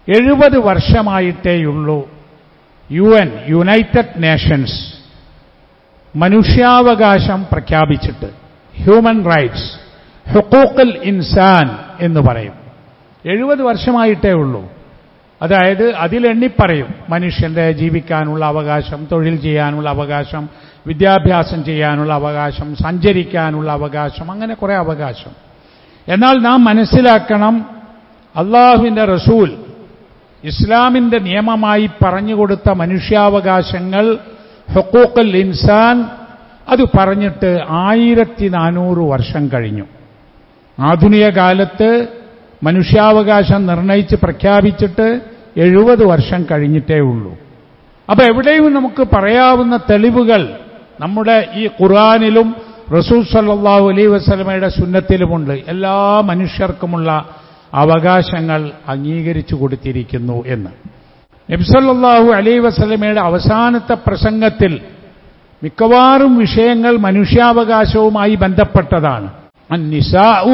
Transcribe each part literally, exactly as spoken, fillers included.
എഴുപത് വർഷമായിട്ടേയുള്ളൂ U N United Nations മനുഷ്യാവകാശം പ്രഖ്യാപിച്ചിട്ട്. ഹ്യൂമൻ റൈറ്റ്സ്, ഹുഖൂഖുൽ ഇൻസാൻ എന്ന് പറയും. എഴുപത് വർഷമായിട്ടേ ഉള്ളൂ. അതായത് അതിലെണ്ണിപ്പറയും മനുഷ്യന്റെ ജീവിക്കാനുള്ള അവകാശം, തൊഴിൽ ചെയ്യാനുള്ള അവകാശം, വിദ്യാഭ്യാസം ചെയ്യാനുള്ള അവകാശം, സഞ്ചരിക്കാനുള്ള അവകാശം, അങ്ങനെ കുറെ അവകാശം. എന്നാൽ നാം മനസ്സിലാക്കണം, അള്ളാഹുവിന്റെ റസൂൽ ഇസ്ലാമിന്റെ നിയമമായി പറഞ്ഞുകൊടുത്ത മനുഷ്യാവകാശങ്ങൾ ഹുഖൂഖുൽ ഇൻസാൻ അത് പറഞ്ഞിട്ട് ആയിരത്തി നാനൂറ് വർഷം കഴിഞ്ഞു. ആധുനിക കാലത്ത് മനുഷ്യാവകാശം നിർണയിച്ച് പ്രഖ്യാപിച്ചിട്ട് എഴുപത് വർഷം കഴിഞ്ഞിട്ടേ ഉള്ളൂ. അപ്പൊ എവിടെയും നമുക്ക് പറയാവുന്ന തെളിവുകൾ നമ്മുടെ ഈ ഖുർആനിലും റസൂൽ സല്ലല്ലാഹു അലൈഹി വസല്ലമയുടെ സുന്നത്തിലുമുണ്ട്. എല്ലാ മനുഷ്യർക്കുമുള്ള അവകാശങ്ങൾ അംഗീകരിച്ചു കൊടുത്തിരിക്കുന്നു എന്ന്. നബി സല്ലല്ലാഹു അലൈഹി വസല്ലമയുടെ അവസാനത്തെ പ്രസംഗത്തിൽ മിക്കവാറും വിഷയങ്ങൾ മനുഷ്യാവകാശവുമായി ബന്ധപ്പെട്ടതാണ്. അന്നിസാഉ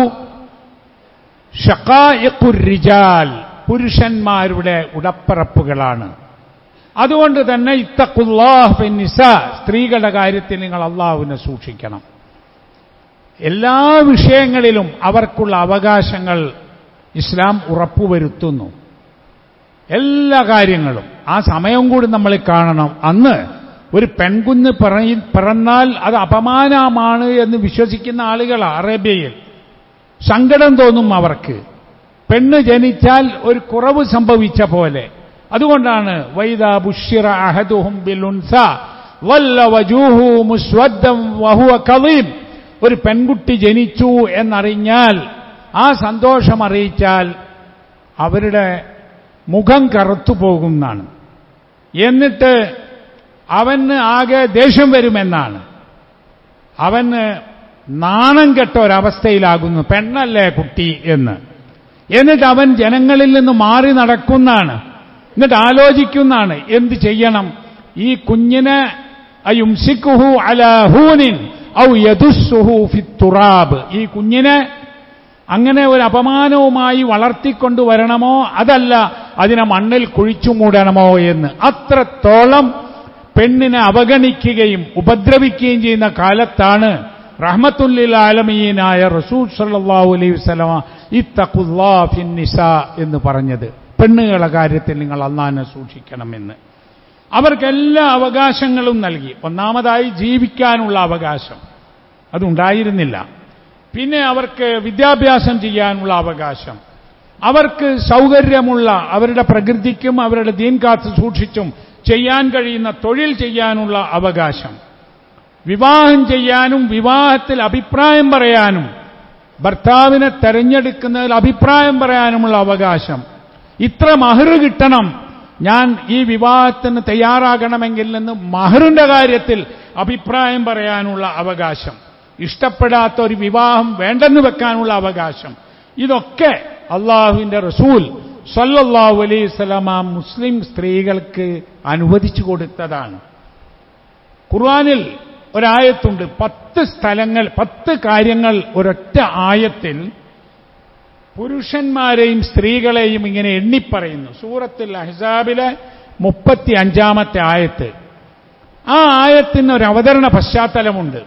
ഷഖായിഖുർ റിജാൽ, പുരുഷന്മാരുടെ ഉടപ്പറപ്പുകളാണ്. അതുകൊണ്ട് തന്നെ ഇത്തഖുല്ലാഹ് ഫിന്നിസാ, സ്ത്രീകളുടെ കാര്യത്തിൽ നിങ്ങൾ അള്ളാഹുവിനെ സൂക്ഷിക്കണം. എല്ലാ വിഷയങ്ങളിലും അവർക്കുള്ള അവകാശങ്ങൾ ഇസ്ലാം ഉറപ്പുവരുത്തുന്നു. എല്ലാ കാര്യങ്ങളും ആ സമയം കൂടി നമ്മൾ കാണണം. അന്ന് ഒരു പെൺകുഞ്ഞ് പിറന്നാൽ അത് അപമാനമാണ് എന്ന് വിശ്വസിക്കുന്ന ആളുകളാണ് അറേബ്യയിൽ. സങ്കടം തോന്നും അവർക്ക്. പെണ്ണ് ജനിച്ചാൽ ഒരു കുറവ് സംഭവിച്ച പോലെ. അതുകൊണ്ടാണ് വൈദാ ബുശ്ശിറ അഹദുഹും ബിൽ ഉൻസാ വല്ല വജൂഹു മുസ്വദ്ദൻ വഹുവ കളീം, ഒരു പെൺകുട്ടി ജനിച്ചു എന്നറിഞ്ഞാൽ, ആ സന്തോഷം അറിയിച്ചാൽ അവരുടെ മുഖം കറുത്തുപോകുമെന്നാണ്. എന്നിട്ട് അവന് ആകെ ദേഷ്യം വരുമെന്നാണ്. അവന് നാണം കെട്ട ഒരവസ്ഥയിലാകുന്നു, പെണ്ണല്ലേ കുട്ടി എന്ന്. എന്നിട്ട് അവൻ ജനങ്ങളിൽ നിന്ന് മാറി നടക്കുന്നതാണ്. എന്നിട്ട് ആലോചിക്കുന്നതാണ് എന്ത് ചെയ്യണം. ഈ കുഞ്ഞിനെ അയുംസിക്കുഹു അലാ ഹൂനിൻ ഔ യദുസ്സുഹു ഫിത്തുറാബ്, ഈ കുഞ്ഞിനെ അങ്ങനെ ഒരു അപമാനവുമായി വളർത്തിക്കൊണ്ടുവരണമോ അതല്ല അതിനെ മണ്ണിൽ കുഴിച്ചു മൂടണമോ എന്ന്. അത്രത്തോളം പെണ്ണിനെ അവഗണിക്കുകയും ഉപദ്രവിക്കുകയും ചെയ്യുന്ന കാലത്താണ് റഹ്മത്തുല്ലിൽ ആലമീനായ റസൂൽ സല്ലല്ലാഹു അലൈഹി വസല്ലമ ഇത്തഖുല്ലാഹ് ഫിന്നിസാ എന്ന് പറഞ്ഞത്. പെണ്ണുകളുടെ കാര്യത്തിൽ നിങ്ങൾ അല്ലാഹുവിനെ സൂക്ഷിക്കണമെന്ന്. അവർക്ക് എല്ലാ അവകാശങ്ങളും നൽകി. ഒന്നാമതായി ജീവിക്കാനുള്ള അവകാശം അതുണ്ടായിരുന്നില്ല. പിന്നെ അവർക്ക് വിദ്യാഭ്യാസം ചെയ്യാനുള്ള അവകാശം, അവർക്ക് സൗകര്യമുള്ള അവരുടെ പ്രകൃതിക്കും അവരുടെ ദീൻ കാത്ത് സൂക്ഷിച്ചും ചെയ്യാൻ കഴിയുന്ന തൊഴിൽ ചെയ്യാനുള്ള അവകാശം, വിവാഹം ചെയ്യാനും വിവാഹത്തിൽ അഭിപ്രായം പറയാനും ഭർത്താവിനെ തെരഞ്ഞെടുക്കുന്നതിൽ അഭിപ്രായം പറയാനുമുള്ള അവകാശം, ഇത്ര മഹർ കിട്ടണം, ഞാൻ ഈ വിവാഹത്തിന് തയ്യാറാകണമെങ്കിൽ നിന്ന് മഹറിന്റെ കാര്യത്തിൽ അഭിപ്രായം പറയാനുള്ള അവകാശം, ഇഷ്ടപ്പെടാത്ത ഒരു വിവാഹം വേണ്ടെന്ന് വെക്കാനുള്ള അവകാശം, ഇതൊക്കെ അള്ളാഹുവിന്റെ റസൂൽ സല്ലല്ലാഹു അലൈഹി വസല്ലമ മുസ്ലിം സ്ത്രീകൾക്ക് അനുവദിച്ചു കൊടുത്തതാണ്. ഖുർആനിൽ ഒരായത്തുണ്ട്, പത്ത് സ്ഥലങ്ങൾ പത്ത് കാര്യങ്ങൾ ഒരൊറ്റ ആയത്തിൽ പുരുഷന്മാരെയും സ്ത്രീകളെയും ഇങ്ങനെ എണ്ണിപ്പറയുന്നു. സൂറത്തുൽ അഹ്സാബിലെ മുപ്പത്തി അഞ്ചാമത്തെ ആയത്ത്. ആ ആയത്തിന് ഒരു അവതരണ പശ്ചാത്തലമുണ്ട്.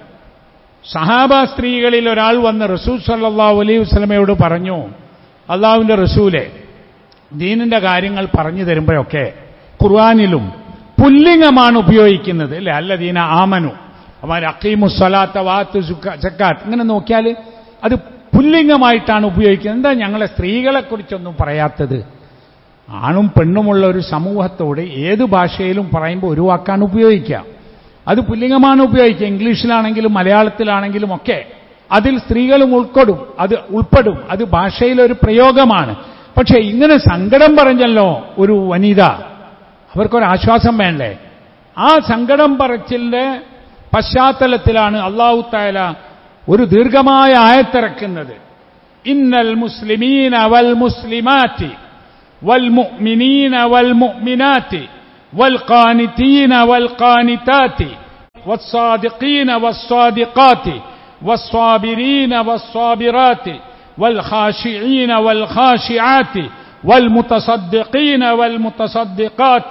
സഹാബ സ്ത്രീകളിൽ ഒരാൾ വന്ന് റസൂൽ സല്ലല്ലാഹു അലൈഹി വസല്ലമയോട് പറഞ്ഞു, അള്ളാഹുവിന്റെ റസൂലെ, ദീനിന്റെ കാര്യങ്ങൾ പറഞ്ഞു തരുമ്പോഴൊക്കെ ഖുർആനിലും പുല്ലിംഗമാണ് ഉപയോഗിക്കുന്നത് അല്ലെ, അല്ലദീന ആമനു അവർ അഖീമുസ്സലാത്ത വാത്തു സക്കാത്ത്, ഇങ്ങനെ നോക്കിയാൽ അത് പുല്ലിംഗമായിട്ടാണ് ഉപയോഗിക്കുന്നത്. എന്താ ഞങ്ങളെ സ്ത്രീകളെ കുറിച്ചൊന്നും പറയാത്തത്? ആണും പെണ്ണുമുള്ള ഒരു സമൂഹത്തോട് ഏത് ഭാഷയിലും പറയുമ്പോൾ ഒരു വാക്കാണ് ഉപയോഗിക്കുക. അത് പുല്ലിംഗമാണ് ഉപയോഗിക്കുക. ഇംഗ്ലീഷിലാണെങ്കിലും മലയാളത്തിലാണെങ്കിലും ഒക്കെ അതിൽ സ്ത്രീകളും ഉൾക്കൊടും, അത് ഉൾപ്പെടും. അത് ഭാഷയിലൊരു പ്രയോഗമാണ്. പക്ഷെ ഇങ്ങനെ സങ്കടം പറഞ്ഞല്ലോ ഒരു വനിത, അവർക്കൊരാശ്വാസം വേണ്ടേ? ആ സങ്കടം പറച്ചിലിന്റെ പശ്ചാത്തലത്തിലാണ് അല്ലാഹു തആല ഒരു ദീർഘമായ ആയത്തിറക്കുന്നത്. ഇന്നൽ മുസ്ലിമീന വൽ മുസ്ലിമാത്തി വൽ മുഅ്മിനീന വൽ മുഅ്മിനാത്തി വൽ ഖാനിതീന വൽ ഖാനിതാത്തി വസ്സാദിഖീന വസ്സാദിഖാത്തി വസ്സാബിരീന വസ്സാബിറാത്തി വൽ ഖാശിഈന വൽ ഖാശിആത്തി والمتصدقين والمتصدقات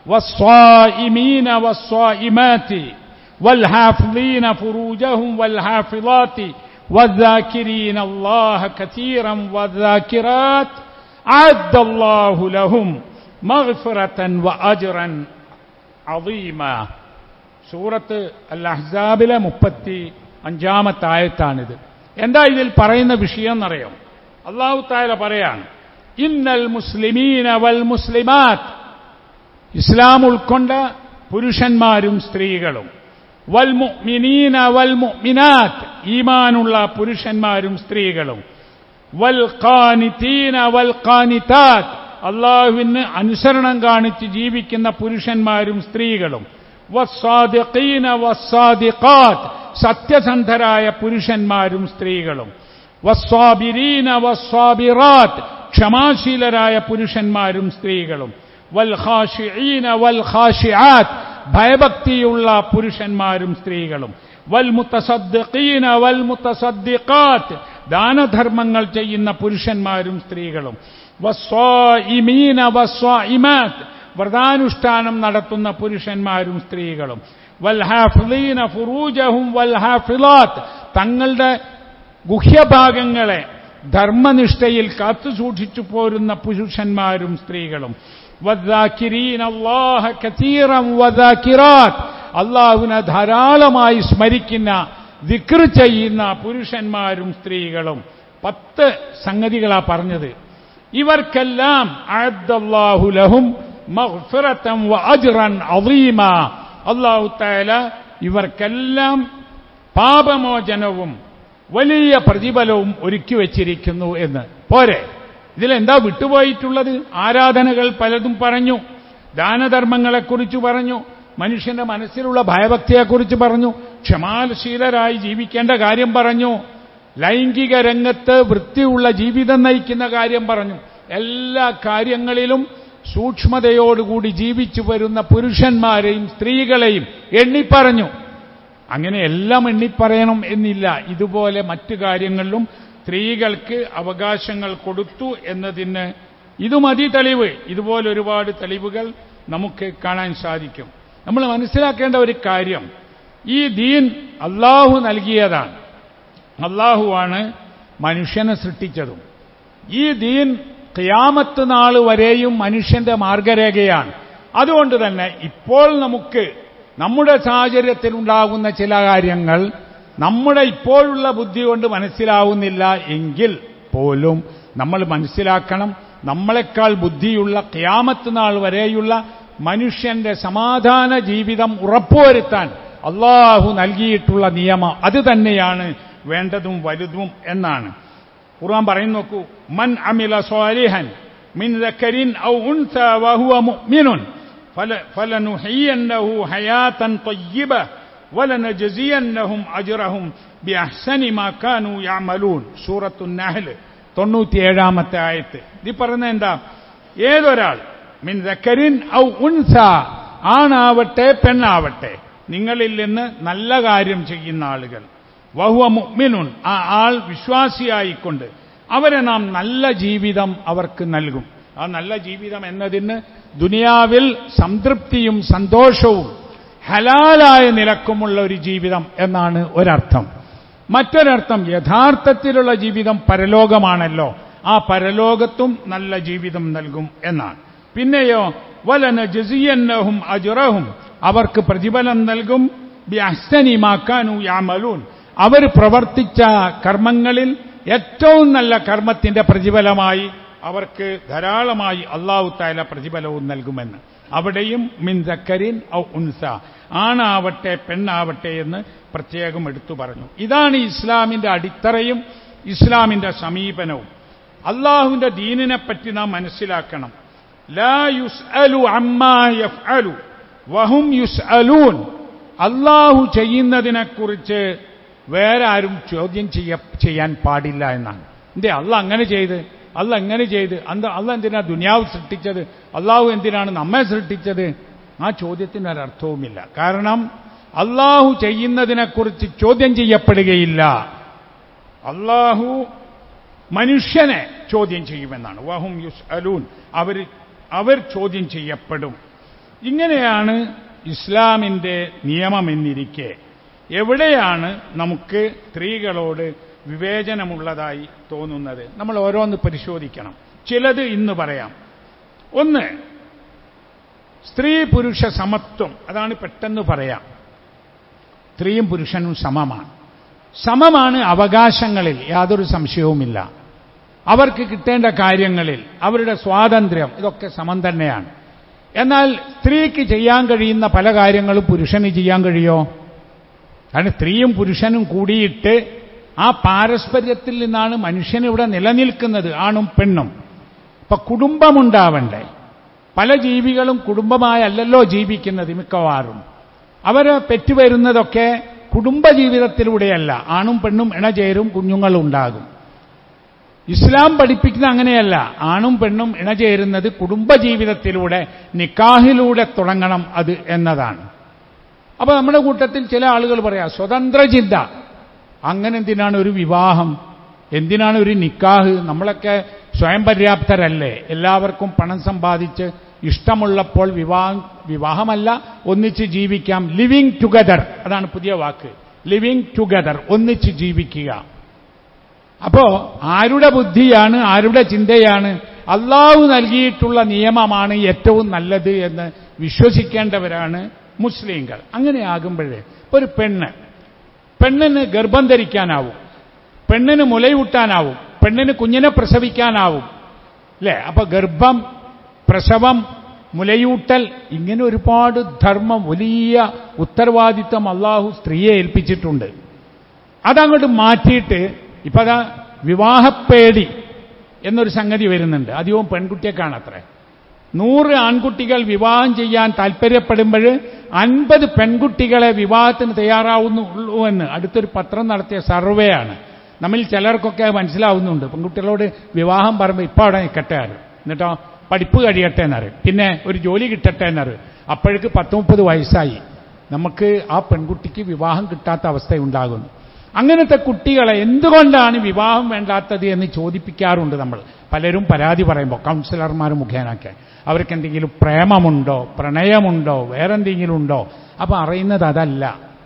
والصائمين والصائمات والحافظين فروجهم والحافظات والذاكرين الله كثيرا والذاكرات أعد الله لهم مغفرة وأجرا عظيما. സൂറത്ത് അൽ അഹ്സാബിലെ മുപ്പത്തി അഞ്ചാമത്തെ ആയത്താണിത്. എന്താ ഇതിൽ പറയുന്ന വിഷയം എന്നറിയാം? അല്ലാഹു തആല പറയാണ്, ഇന്നൽ മുസ്ലിമീന വൽ മുസ്ലിമാത്ത്, ഇസ്ലാം ഉൾക്കൊണ്ട പുരുഷന്മാരും സ്ത്രീകളും, വൽ മുഅ്മിനീന വൽ മുഅ്മിനാത്ത്, ഈമാനുള്ള പുരുഷന്മാരും സ്ത്രീകളും, വൽ ഖാനിതീന വൽ ഖാനിതാത്ത്, അല്ലാഹുവിന് അനുസരണം കാണിച്ച് ജീവിക്കുന്ന പുരുഷന്മാരും സ്ത്രീകളും, വസ്സാദിഖീന വസ്സാദിഖാത്ത്, സത്യസന്ധരായ പുരുഷന്മാരും സ്ത്രീകളും, വസ്സാബിരീന വസ്സാബിറാത്ത്, ക്ഷമാശീലരായ പുരുഷന്മാരും സ്ത്രീകളും, വൽ ഖാശിഈന വൽ ഖാശിആത്ത്, ഭയഭക്തിയുള്ള പുരുഷന്മാരും സ്ത്രീകളും, വൽ മുത്തസദ്ദിഖീന വൽ മുത്തസദ്ദിഖാത്ത്, ദാനധർമ്മങ്ങൾ ചെയ്യുന്ന പുരുഷന്മാരും സ്ത്രീകളും, വസ്സായിമീന വസ്സായിമാത്ത്, വ്രതാനുഷ്ഠാനം നടത്തുന്ന പുരുഷന്മാരും സ്ത്രീകളും, വൽ ഹാഫിളീന ഫുറൂജഹും വൽ ഹാഫിളാത്ത്, തങ്ങളുടെ ഗുഹ്യഭാഗങ്ങളെ ധർമ്മനിഷ്ഠയിൽ കാത്തുസൂക്ഷിച്ചു പോരുന്ന പുരുഷന്മാരും സ്ത്രീകളും, വദ്ദാകിരീന അല്ലാഹ കതീറൻ വദാകിറാത്ത്, അല്ലാഹുവിനെ ധാരാളമായി സ്മരിക്കുന്ന ദിക്ർ ചെയ്യുന്ന പുരുഷന്മാരും സ്ത്രീകളും. പത്ത് സംഗതികളാ പറഞ്ഞത്. ഇവർക്കെല്ലാം അഅദ്ദല്ലാഹു ലഹും മഗ്ഫിറതൻ വഅജ്റൻ അളീമ, അല്ലാഹു തആല ഇവർക്കെല്ലാം പാപമോചനവും വലിയ പ്രതിഫലവും ഒരുക്കി വച്ചിരിക്കുന്നു എന്ന്. പോരെ, ഇതിലെന്താ വിട്ടുപോയിട്ടുള്ളത്? ആരാധനകൾ പലതും പറഞ്ഞു, ദാനധർമ്മങ്ങളെക്കുറിച്ച് പറഞ്ഞു, മനുഷ്യന്റെ മനസ്സിലുള്ള ഭയഭക്തിയെക്കുറിച്ച് പറഞ്ഞു, ക്ഷമാശീലരായി ജീവിക്കേണ്ട കാര്യം പറഞ്ഞു, ലൈംഗിക രംഗത്ത് വൃത്തിയുള്ള ജീവിതം നയിക്കുന്ന കാര്യം പറഞ്ഞു. എല്ലാ കാര്യങ്ങളിലും സൂക്ഷ്മതയോടുകൂടി ജീവിച്ചു വരുന്ന പുരുഷന്മാരെയും സ്ത്രീകളെയും എണ്ണിപ്പറഞ്ഞു. അങ്ങനെ എല്ലാം എണ്ണിപ്പറയണം എന്നില്ല. ഇതുപോലെ മറ്റു കാര്യങ്ങളിലും സ്ത്രീകൾക്ക് അവകാശങ്ങൾ കൊടുത്തു എന്നതിന് ഇത് മതി തെളിവ്. ഇതുപോലെ ഒരുപാട് തെളിവുകൾ നമുക്ക് കാണാൻ സാധിക്കും. നമ്മൾ മനസ്സിലാക്കേണ്ട ഒരു കാര്യം, ഈ ദീൻ അല്ലാഹു നൽകിയതാണ്. അല്ലാഹുവാണ് മനുഷ്യനെ സൃഷ്ടിച്ചതും. ഈ ദീൻ ഖിയാമത്ത് നാൾ വരെയും മനുഷ്യന്റെ മാർഗരേഖയാണ്. അതുകൊണ്ട് തന്നെ ഇപ്പോൾ നമുക്ക് നമ്മുടെ സാഹചര്യത്തിലുണ്ടാകുന്ന ചില കാര്യങ്ങൾ നമ്മുടെ ഇപ്പോഴുള്ള ബുദ്ധി കൊണ്ട് മനസ്സിലാവുന്നില്ല എങ്കിൽ പോലും നമ്മൾ മനസ്സിലാക്കണം, നമ്മളെക്കാൾ ബുദ്ധിയുള്ള ഖിയാമത്ത് നാൾ വരെയുള്ള മനുഷ്യന്റെ സമാധാന ജീവിതം ഉറപ്പുവരുത്താൻ അല്ലാഹു നൽകിയിട്ടുള്ള നിയമം അത് തന്നെയാണ് വേണ്ടതും വലുതും എന്നാണ്. ഖുർആൻ പറയുന്നു, നോക്കൂ, മൻ അമില സ്വാലിഹൻ മിൻ ദക്കരിൻ ഔ ഉൻസ വഹുവ മുഅ്മിനുൻ ഫലനുഹയ്യന്നഹു ഹയാതൻ ത്വയ്യിബ വലനജസിയന്നഹും അജ്റഹും ബിഅഹ്സനി മാ കാനൂ യഅമലൂൻ. സൂറത്തുൻ നഹ്ൽ തൊണ്ണൂറ്റിയേഴാമത്തെ ആയത്ത്. ഇത് പറയുന്നത് എന്താ? ഏതൊരാൾ മിൻ ദക്കരിൻ ഔ ഉൻസ, ആണാവട്ടെ പെണ്ണാവട്ടെ, നിങ്ങളിൽ നിന്ന് നല്ല കാര്യം ചെയ്യുന്ന ആളുകൾ, വഹുവ മുഅ്മിനുൻ, ആ ആൾ വിശ്വാസിയായിക്കൊണ്ട് അവരെ നാം നല്ല ജീവിതം അവർക്ക് നൽകും. ആ നല്ല ജീവിതം എന്നതിന് ദുനിയാവിൽ സംതൃപ്തിയും സന്തോഷവും ഹലാലായ നിലക്കുമുള്ള ഒരു ജീവിതം എന്നാണ് ഒരർത്ഥം. മറ്റൊരർത്ഥം, യഥാർത്ഥത്തിലുള്ള ജീവിതം പരലോകമാണല്ലോ, ആ പരലോകത്തും നല്ല ജീവിതം നൽകും എന്നാണ്. പിന്നെയോ വലനജസിയന്നഹും അജ്റഹും, അവർക്ക് പ്രതിഫലം നൽകും ബിഅഹ്സനി മാ കാനൂ യഅമലൂൻ, അവർ പ്രവർത്തിച്ച കർമ്മങ്ങളിൽ ഏറ്റവും നല്ല കർമ്മത്തിന്റെ പ്രതിഫലമായി അവർക്ക് ധാരാളമായി അല്ലാഹു തആല പ്രതിഫലവും നൽകുമെന്ന്. അവിടെയും മിൻ ദക്കരിൻ ഔ ഉൻസ, ആണാവട്ടെ പെണ്ണാവട്ടെ എന്ന് പ്രത്യേകം എടുത്തു പറഞ്ഞു. ഇതാണ് ഇസ്ലാമിന്റെ അടിത്തറയും ഇസ്ലാമിന്റെ സമീപനവും. അല്ലാഹുവിന്റെ ദീനിനെ പറ്റി നാം മനസ്സിലാക്കണം. ലാ യുസ്അലു അമ്മാ യഫ്അലു വഹും യുസ്അലൂൻ, അല്ലാഹു ചെയ്യുന്നതിനെക്കുറിച്ച് വേറെ ആരും ചോദ്യം ചെയ്യാൻ പാടില്ല എന്നാണ്. എന്തേ അല്ലാഹ് അങ്ങനെ ചെയ്ത്, അല്ലാഹ് എങ്ങനെ ചെയ്ത്, അന്ത അല്ലാഹ് എന്തിനാ ദുനിയാവ് സൃഷ്ടിച്ചത്, അല്ലാഹു എന്തിനാണ് നമ്മെ സൃഷ്ടിച്ചത്? ആ ചോദ്യത്തിന് ഒരർത്ഥവുമില്ല. കാരണം അല്ലാഹു ചെയ്യുന്നതിനെക്കുറിച്ച് ചോദ്യം ചെയ്യപ്പെടുകയില്ല. അല്ലാഹു മനുഷ്യനെ ചോദ്യം ചെയ്യുമെന്നാണ്. വഹും യുസ്അലൂൻ, അവർ അവർ ചോദ്യം ചെയ്യപ്പെടും. ഇങ്ങനെയാണ് ഇസ്ലാമിന്റെ നിയമമെന്നിരിക്കെ എവിടെയാണ് നമുക്ക് സ്ത്രീകളോട് വിവേചനമുള്ളതായി തോന്നുന്നത്? നമ്മൾ ഓരോന്ന് പരിശോധിക്കണം. ചിലത് ഇന്ന് പറയാം. ഒന്ന്, സ്ത്രീ പുരുഷ സമത്വം. അതാണ് പെട്ടെന്ന് പറയാം. സ്ത്രീയും പുരുഷനും സമമാണ്. സമമാണ് അവകാശങ്ങളിൽ, യാതൊരു സംശയവുമില്ല. അവർക്ക് കിട്ടേണ്ട കാര്യങ്ങളിൽ അവരുടെ സ്വാതന്ത്ര്യം, ഇതൊക്കെ സമം തന്നെയാണ്. എന്നാൽ സ്ത്രീക്ക് ചെയ്യാൻ കഴിയുന്ന പല കാര്യങ്ങളും പുരുഷന് ചെയ്യാൻ കഴിയോ? കാരണം സ്ത്രീയും പുരുഷനും കൂടിയിട്ട് ആ പാരസ്പര്യത്തിൽ നിന്നാണ് മനുഷ്യനിവിടെ നിലനിൽക്കുന്നത്, ആണും പെണ്ണും. ഇപ്പൊ കുടുംബമുണ്ടാവണ്ടേ? പല ജീവികളും കുടുംബമായല്ലോ ജീവിക്കുന്നത് മിക്കവാറും. അവരെ പെറ്റുവരുന്നതൊക്കെ കുടുംബജീവിതത്തിലൂടെയല്ല, ആണും പെണ്ണും ഇണചേരും, കുഞ്ഞുങ്ങളുണ്ടാകും. ഇസ്ലാം പഠിപ്പിക്കുന്ന അങ്ങനെയല്ല. ആണും പെണ്ണും ഇണചേരുന്നത് കുടുംബജീവിതത്തിലൂടെ, നിക്കാഹിലൂടെ തുടങ്ങണം അത് എന്നതാണ്. അപ്പൊ നമ്മുടെ കൂട്ടത്തിൽ ചില ആളുകൾ പറയാം സ്വതന്ത്ര ചിന്ത. അങ്ങനെ എന്തിനാണ് ഒരു വിവാഹം? എന്തിനാണ് ഒരു നിക്കാഹ്? നമ്മളൊക്കെ സ്വയം പര്യാപ്തരല്ലേ? എല്ലാവർക്കും പണം സമ്പാദിച്ച് ഇഷ്ടമുള്ളപ്പോൾ വിവാഹം വിവാഹമല്ല ഒന്നിച്ച് ജീവിക്കാം. ലിവിങ് ടുഗദർ, അതാണ് പുതിയ വാക്ക്. ലിവിങ് ടുഗദർ, ഒന്നിച്ച് ജീവിക്കുക. അപ്പോ ആരുടെ ബുദ്ധിയാണ്, ആരുടെ ചിന്തയാണ്? അള്ളാഹു നൽകിയിട്ടുള്ള നിയമമാണ് ഏറ്റവും നല്ലത് എന്ന് വിശ്വസിക്കേണ്ടവരാണ് മുസ്ലിങ്ങൾ. അങ്ങനെയാകുമ്പോഴേ ഒരു പെണ്ണ് പെണ്ണിന് ഗർഭം ധരിക്കാനാവും, പെണ്ണിന് മുലയൂട്ടാനാവും, പെണ്ണിന് കുഞ്ഞിനെ പ്രസവിക്കാനാവും, അല്ലേ? അപ്പൊ ഗർഭം, പ്രസവം, മുലയൂട്ടൽ, ഇങ്ങനെ ഒരുപാട് ധർമ്മം, വലിയ ഉത്തരവാദിത്വം അള്ളാഹു സ്ത്രീയെ ഏൽപ്പിച്ചിട്ടുണ്ട്. അതങ്ങോട്ട് മാറ്റിയിട്ട് ഇപ്പൊ അതാ വിവാഹപ്പേടി എന്നൊരു സംഗതി വരുന്നുണ്ട്. അധികവും പെൺകുട്ടിയെ കാണത്രേ. നൂറ് ആൺകുട്ടികൾ വിവാഹം ചെയ്യാൻ താല്പര്യപ്പെടുമ്പോൾ അൻപത് പെൺകുട്ടികളെ വിവാഹത്തിന് തയ്യാറാവുന്നുള്ളൂ എന്ന് അടുത്തൊരു പത്രം നടത്തിയ സർവേ ആണ്. നമ്മിൽ ചിലർക്കൊക്കെ മനസ്സിലാവുന്നുണ്ട്. പെൺകുട്ടികളോട് വിവാഹം പറയുമ്പോൾ ഇപ്പം അവിടെ നിൽക്കട്ടെ ആര്, എന്നിട്ടോ പഠിപ്പ് കഴിയട്ടെ എന്നറിയും, പിന്നെ ഒരു ജോലി കിട്ടട്ടെ എന്നറിയും. അപ്പോഴേക്ക് പത്ത് മുപ്പത് വയസ്സായി. നമുക്ക് ആ പെൺകുട്ടിക്ക് വിവാഹം കിട്ടാത്ത അവസ്ഥയുണ്ടാകുന്നു. അങ്ങനത്തെ കുട്ടികളെ എന്തുകൊണ്ടാണ് വിവാഹം വേണ്ടാത്തത് എന്ന് ചോദിപ്പിക്കാറുണ്ട് നമ്മൾ. പലരും പരാതി പറയുമ്പോൾ കൗൺസിലർമാർ മുഖേനൊക്കെ അവർക്ക് എന്തെങ്കിലും പ്രേമമുണ്ടോ, പ്രണയമുണ്ടോ, വേറെന്തെങ്കിലും ഉണ്ടോ? അപ്പൊ അറിയുന്നത് അതല്ല.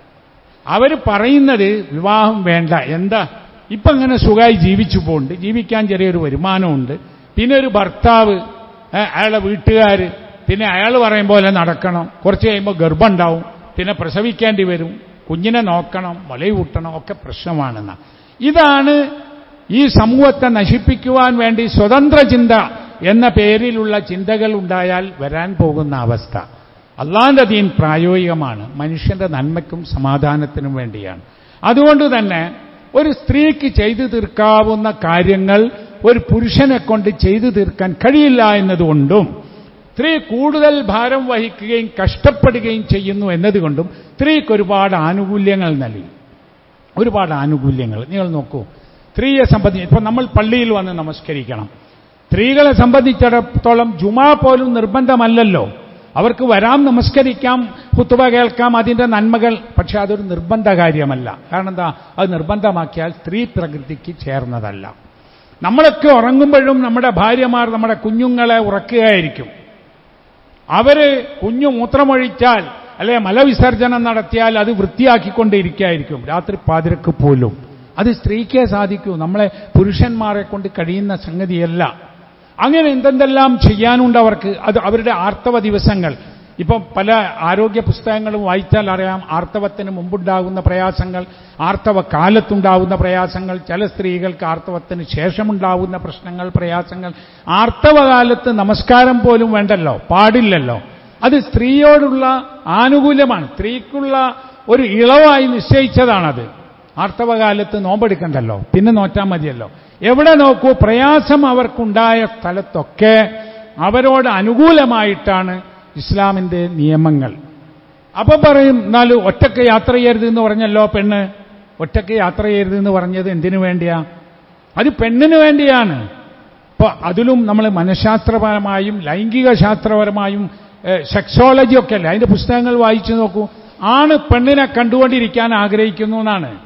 അവർ പറയുന്നത് വിവാഹം വേണ്ട. എന്താ ഇപ്പൊ അങ്ങനെ സുഖമായി ജീവിച്ചു പോകുന്നുണ്ട്, ജീവിക്കാൻ ചെറിയൊരു വരുമാനമുണ്ട്, പിന്നെ ഒരു ഭർത്താവ്, അയാളുടെ വീട്ടുകാർ, പിന്നെ അയാൾ പറയും പോലെ നടക്കണം, കുറച്ച് കഴിയുമ്പോൾ ഗർഭം ഉണ്ടാവും, പിന്നെ പ്രസവിക്കേണ്ടി വരും, കുഞ്ഞിനെ നോക്കണം, മുലയൂട്ടണം, ഒക്കെ പ്രശ്നമാണെന്ന. ഇതാണ് ഈ സമൂഹത്തെ നശിപ്പിക്കുവാൻ വേണ്ടി സ്വതന്ത്ര ചിന്ത എന്ന പേരിലുള്ള ചിന്തകൾ ഉണ്ടായാൽ വരാൻ പോകുന്ന അവസ്ഥ. അള്ളാന്റെ ദീൻ പ്രായോഗികമാണ്, മനുഷ്യന്റെ നന്മയ്ക്കും സമാധാനത്തിനും വേണ്ടിയാണ്. അതുകൊണ്ട് തന്നെ ഒരു സ്ത്രീക്ക് ചെയ്തു തീർക്കാവുന്ന കാര്യങ്ങൾ ഒരു പുരുഷനെ കൊണ്ട് ചെയ്തു തീർക്കാൻ കഴിയില്ല എന്നതുകൊണ്ടും സ്ത്രീ കൂടുതൽ ഭാരം വഹിക്കുകയും കഷ്ടപ്പെടുകയും ചെയ്യുന്നു എന്നതുകൊണ്ടും സ്ത്രീക്ക് ഒരുപാട് ആനുകൂല്യങ്ങൾ നൽകി. ഒരുപാട് ആനുകൂല്യങ്ങൾ നിങ്ങൾ നോക്കൂ. സ്ത്രീയെ സംബന്ധിച്ച് ഇപ്പൊ നമ്മൾ പള്ളിയിൽ വന്ന് നമസ്കരിക്കണം. സ്ത്രീകളെ സംബന്ധിച്ചിടത്തോളം ജുമാ പോലും നിർബന്ധമല്ലല്ലോ. അവർക്ക് വരാം, നമസ്കരിക്കാം, ഖുത്ബ കേൾക്കാം, അതിന്റെ നന്മകൾ. പക്ഷെ അതൊരു നിർബന്ധ കാര്യമല്ല. കാരണം എന്താ? അത് നിർബന്ധമാക്കിയാൽ സ്ത്രീ പ്രകൃതിക്ക് ചേർന്നതല്ല. നമ്മളൊക്കെ ഉറങ്ങുമ്പോഴും നമ്മുടെ ഭാര്യമാർ നമ്മുടെ കുഞ്ഞുങ്ങളെ ഉറക്കുകയായിരിക്കും. അവര് കുഞ്ഞു മൂത്രമൊഴിച്ചാൽ അല്ലെ മലവിസർജനം നടത്തിയാൽ അത് വൃത്തിയാക്കിക്കൊണ്ടിരിക്കുകയായിരിക്കും രാത്രി പാതിരക്ക് പോലും. അത് സ്ത്രീക്കേ സാധിക്കൂ, നമ്മളെ പുരുഷന്മാരെ കൊണ്ട് കഴിയുന്ന സംഗതിയല്ല. അങ്ങനെ എന്തെന്തെല്ലാം ചെയ്യാനുണ്ട് അവർക്ക്. അത് അവരുടെ ആർത്തവ ദിവസങ്ങൾ. ഇപ്പം പല ആരോഗ്യ പുസ്തകങ്ങളും വായിച്ചാൽ അറിയാം ആർത്തവത്തിന് മുമ്പുണ്ടാകുന്ന പ്രയാസങ്ങൾ, ആർത്തവ കാലത്തുണ്ടാകുന്ന പ്രയാസങ്ങൾ, ചില സ്ത്രീകൾക്ക് ആർത്തവത്തിന് ശേഷമുണ്ടാകുന്ന പ്രശ്നങ്ങൾ, പ്രയാസങ്ങൾ. ആർത്തവകാലത്ത് നമസ്കാരം പോലും വേണ്ടല്ലോ, പാടില്ലല്ലോ. അത് സ്ത്രീയോടുള്ള ആനുകൂല്യമാണ്, സ്ത്രീക്കുള്ള ഒരു ഇളവായി നിശ്ചയിച്ചതാണത്. ആർത്തവകാലത്ത് നോമ്പെടുക്കണ്ടല്ലോ, പിന്നെ നോറ്റാൽ മതിയല്ലോ. എവിടെ നോക്കൂ, പ്രയാസം അവർക്കുണ്ടായ സ്ഥലത്തൊക്കെ അവരോട് അനുകൂലമായിട്ടാണ് ഇസ്ലാമിന്റെ നിയമങ്ങൾ. അപ്പൊ പറയും എന്നാലും ഒറ്റയ്ക്ക് യാത്ര ചെയ്യരുത് എന്ന് പറഞ്ഞല്ലോ പെണ്ണ്. ഒറ്റയ്ക്ക് യാത്ര ചെയ്യരുത് എന്ന് പറഞ്ഞത് എന്തിനു വേണ്ടിയാ? അത് പെണ്ണിന് വേണ്ടിയാണ്. ഇപ്പൊ അതിലും നമ്മൾ മനഃശാസ്ത്രപരമായും ലൈംഗിക ശാസ്ത്രപരമായും സെക്സോളജി ഒക്കെ അല്ലേ, അതിന്റെ പുസ്തകങ്ങൾ വായിച്ചു നോക്കൂ. ആണ് പെണ്ണിനെ കണ്ടുകൊണ്ടിരിക്കാൻ ആഗ്രഹിക്കുന്നു എന്നാണ്.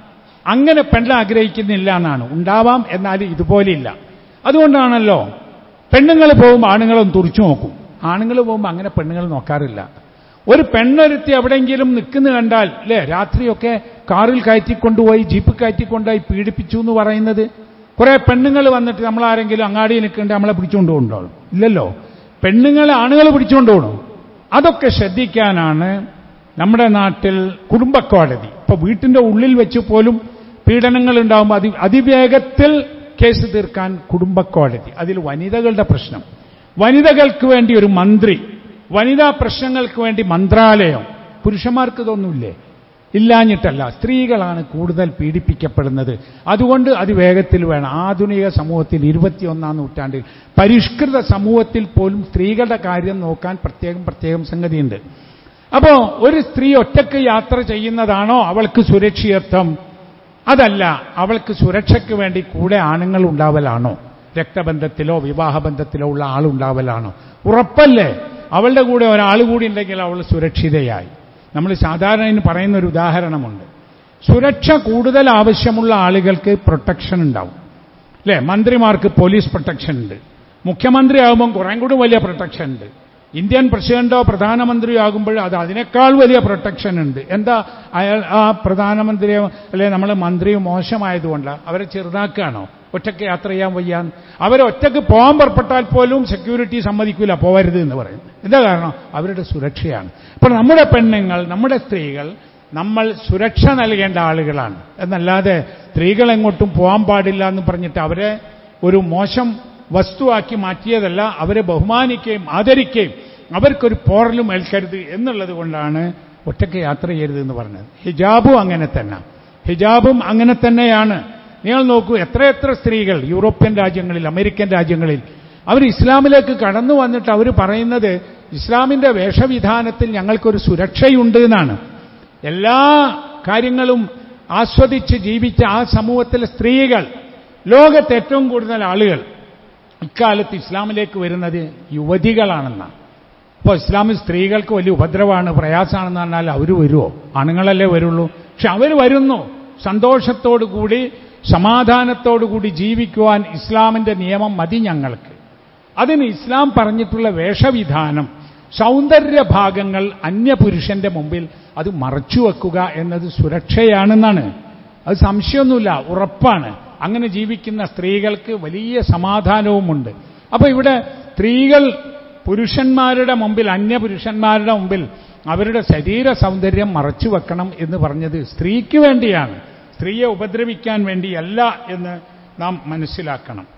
അങ്ങനെ പെണ്ണ് ആഗ്രഹിക്കുന്നില്ല എന്നാണ്. ഉണ്ടാവാം, എന്നാൽ ഇതുപോലെയില്ല. അതുകൊണ്ടാണല്ലോ പെണ്ണുങ്ങൾ പോകുമ്പോൾ ആണുങ്ങളും തുറിച്ചു നോക്കും. ആണുങ്ങൾ പോകുമ്പോൾ അങ്ങനെ പെണ്ണുങ്ങൾ നോക്കാറില്ല. ഒരു പെണ്ണൊരുത്തി എവിടെയെങ്കിലും നിൽക്കുന്നു കണ്ടാൽ അല്ലേ, രാത്രിയൊക്കെ കാറിൽ കയറ്റിക്കൊണ്ടുപോയി ജീപ്പ് കയറ്റിക്കൊണ്ടുപോയി പീഡിപ്പിച്ചു എന്ന് പറയുന്നത്. കുറെ പെണ്ണുങ്ങൾ വന്നിട്ട് നമ്മളാരെങ്കിലും അങ്ങാടിയിൽ നിൽക്കേണ്ട നമ്മളെ പിടിച്ചുകൊണ്ട് കൊണ്ടുപോകും? ഇല്ലല്ലോ. പെണ്ണുങ്ങളെ ആണുങ്ങൾ പിടിച്ചുകൊണ്ട് പോകണം. അതൊക്കെ ശ്രദ്ധിക്കാനാണ് നമ്മുടെ നാട്ടിൽ കുടുംബക്കോടതി. ഇപ്പൊ വീട്ടിന്റെ ഉള്ളിൽ വെച്ച് പോലും പീഡനങ്ങൾ ഉണ്ടാകുമ്പോൾ അതി അതിവേഗത്തിൽ കേസ് തീർക്കാൻ കുടുംബക്കോടതി. അതിൽ വനിതകളുടെ പ്രശ്നം, വനിതകൾക്ക് വേണ്ടി ഒരു മന്ത്രി, വനിതാ പ്രശ്നങ്ങൾക്ക് വേണ്ടി മന്ത്രാലയം. പുരുഷന്മാർക്ക് ഇതൊന്നുമില്ലേ? ഇല്ലാഞ്ഞിട്ടല്ല, സ്ത്രീകളാണ് കൂടുതൽ പീഡിപ്പിക്കപ്പെടുന്നത്. അതുകൊണ്ട് അത് വേഗത്തിൽ വേണം. ആധുനിക സമൂഹത്തിൽ, ഇരുപത്തിയൊന്നാം നൂറ്റാണ്ടിൽ പരിഷ്കൃത സമൂഹത്തിൽ പോലും സ്ത്രീകളുടെ കാര്യം നോക്കാൻ പ്രത്യേകം പ്രത്യേകം സംഗതിയുണ്ട്. അപ്പോ ഒരു സ്ത്രീ ഒറ്റയ്ക്ക് യാത്ര ചെയ്യുന്നതാണോ അവൾക്ക് സുരക്ഷിതത്വം? അതല്ല, അവൾക്ക് സുരക്ഷയ്ക്ക് വേണ്ടി കൂടെ ആണുങ്ങൾ ഉണ്ടാവലാണോ? രക്തബന്ധത്തിലോ വിവാഹബന്ധത്തിലോ ഉള്ള ആളുണ്ടാവലാണോ? ഉറപ്പല്ലേ അവളുടെ കൂടെ ഒരാൾ കൂടി ഉണ്ടെങ്കിൽ അവൾ സുരക്ഷിതയായി. നമ്മൾ സാധാരണ പറയുന്ന ഒരു ഉദാഹരണമുണ്ട്. സുരക്ഷ കൂടുതൽ ആവശ്യമുള്ള ആളുകൾക്ക് പ്രൊട്ടക്ഷൻ ഉണ്ടാവും അല്ലേ? മന്ത്രിമാർക്ക് പോലീസ് പ്രൊട്ടക്ഷൻ ഉണ്ട്. മുഖ്യമന്ത്രി ആകുമ്പോൾ കുറേ കൂടി വലിയ പ്രൊട്ടക്ഷൻ ഉണ്ട്. ഇന്ത്യൻ പ്രസിഡന്റോ പ്രധാനമന്ത്രിയോ ആകുമ്പോൾ അത് അതിനേക്കാൾ വലിയ പ്രൊട്ടക്ഷൻ ഉണ്ട്. എന്താ, അയാൾ ആ പ്രധാനമന്ത്രിയോ അല്ലെ നമ്മൾ മന്ത്രിയോ മോശമായതുകൊണ്ടാണ് അവരെ ചെറുതാക്കുകയാണോ? ഒറ്റയ്ക്ക് യാത്ര ചെയ്യാൻ വയ്യാൻ അവരെ ഒറ്റയ്ക്ക് പോകാൻ പുറപ്പെട്ടാൽ പോലും സെക്യൂരിറ്റി സമ്മതിക്കില്ല, പോവരുത് എന്ന് പറയും. എന്താ കാരണം? അവരുടെ സുരക്ഷയാണ്. അപ്പോൾ നമ്മുടെ പെണ്ണുങ്ങൾ, നമ്മുടെ സ്ത്രീകൾ നമ്മൾ സുരക്ഷ നൽകേണ്ട ആളുകളാണ് എന്നല്ലാതെ സ്ത്രീകൾ എങ്ങോട്ടും പോകാൻ പാടില്ല എന്ന് പറഞ്ഞിട്ട് അവരെ ഒരു മോശം വസ്തുവാക്കി മാറ്റിയതല്ല. അവരെ ബഹുമാനിക്കുകയും ആദരിക്കുകയും അവർക്കൊരു പോറലും ഏൽക്കരുത് എന്നുള്ളത് കൊണ്ടാണ് ഒറ്റയ്ക്ക് യാത്ര ചെയ്യരുത് എന്ന് പറഞ്ഞത്. ഹിജാബും അങ്ങനെ തന്നെ, ഹിജാബും അങ്ങനെ തന്നെയാണ്. നിങ്ങൾ നോക്കൂ, എത്രയെത്ര സ്ത്രീകൾ യൂറോപ്യൻ രാജ്യങ്ങളിൽ, അമേരിക്കൻ രാജ്യങ്ങളിൽ അവർ ഇസ്ലാമിലേക്ക് കടന്നു വന്നിട്ട് അവർ പറയുന്നത് ഇസ്ലാമിന്റെ വേഷവിധാനത്തിൽ ഞങ്ങൾക്കൊരു സുരക്ഷയുണ്ട് എന്നാണ്. എല്ലാ കാര്യങ്ങളും ആസ്വദിച്ച് ജീവിച്ച ആ സമൂഹത്തിലെ സ്ത്രീകൾ, ലോകത്ത് ഏറ്റവും കൂടുതൽ ആളുകൾ ഇക്കാലത്ത് ഇസ്ലാമിലേക്ക് വരുന്നത് യുവതികളാണെന്നാണ്. അപ്പോൾ ഇസ്ലാമിൽ സ്ത്രീകൾക്ക് വലിയ ഉപദ്രവമാണ്, പ്രയാസമാണെന്ന് പറഞ്ഞാൽ അവർ വരുമോ? ആണുങ്ങളല്ലേ വരുള്ളൂ. പക്ഷെ അവർ വരുന്നു. സന്തോഷത്തോടുകൂടി സമാധാനത്തോടുകൂടി ജീവിക്കുവാൻ ഇസ്ലാമിന്റെ നിയമം മതി ഞങ്ങൾക്ക്. അതിന് ഇസ്ലാം പറഞ്ഞിട്ടുള്ള വേഷവിധാനം, സൗന്ദര്യഭാഗങ്ങൾ അന്യപുരുഷന്റെ മുമ്പിൽ അത് മറച്ചുവെക്കുക എന്നത് സുരക്ഷയാണെന്നാണ്. അത് സംശയമൊന്നുമില്ല, ഉറപ്പാണ്. അങ്ങനെ ജീവിക്കുന്ന സ്ത്രീകൾക്ക് വലിയ സമാധാനവുമുണ്ട്. അപ്പൊ ഇവിടെ സ്ത്രീകൾ പുരുഷന്മാരുടെ മുമ്പിൽ, അന്യപുരുഷന്മാരുടെ മുമ്പിൽ അവരുടെ ശരീര സൗന്ദര്യം മറച്ചു വെക്കണം എന്ന് പറഞ്ഞത് സ്ത്രീക്ക് വേണ്ടിയാണ്, സ്ത്രീയെ ഉപദ്രവിക്കാൻ വേണ്ടിയല്ല എന്ന് നാം മനസ്സിലാക്കണം.